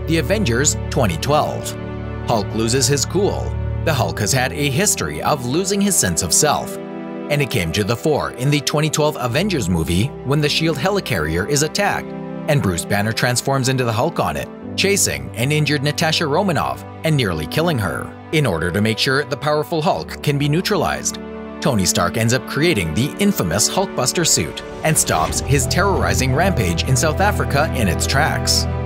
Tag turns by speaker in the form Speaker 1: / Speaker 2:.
Speaker 1: The Avengers 2012. Hulk loses his cool. The Hulk has had a history of losing his sense of self, and it came to the fore in the 2012 Avengers movie when the S.H.I.E.L.D. helicarrier is attacked and Bruce Banner transforms into the Hulk on it, chasing an injured Natasha Romanoff and nearly killing her. In order to make sure the powerful Hulk can be neutralized, Tony Stark ends up creating the infamous Hulkbuster suit and stops his terrorizing rampage in South Africa in its tracks.